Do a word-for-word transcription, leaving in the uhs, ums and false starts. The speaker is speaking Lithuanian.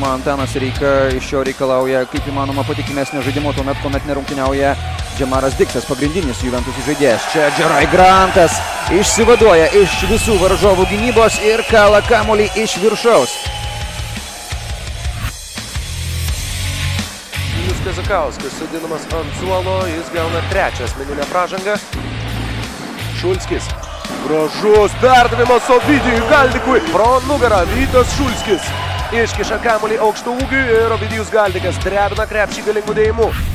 žinoma, Antanas Reika iš šio reikalauja kaip įmanoma patikimesnio žaidimo, tuomet, kuomet nerungtyniauja Džemaras Diksas, pagrindinis Juventus žaidėjas. Čia Džerai Grantas išsivaduoja iš visų varžovų gynybos ir kala kamuolį iš viršaus. Kazakauskas sudinamas ant suolo, jis gauna trečią asmeninę pražangą. Šulskis. Gražus perdavimas Ovidijui Galdikui. Pro nugarą Vytas Šulskis. Iškiša kamuolį aukštų ūgių ir Ovidijus Galdikas drebina krepšį galingų dėjimu.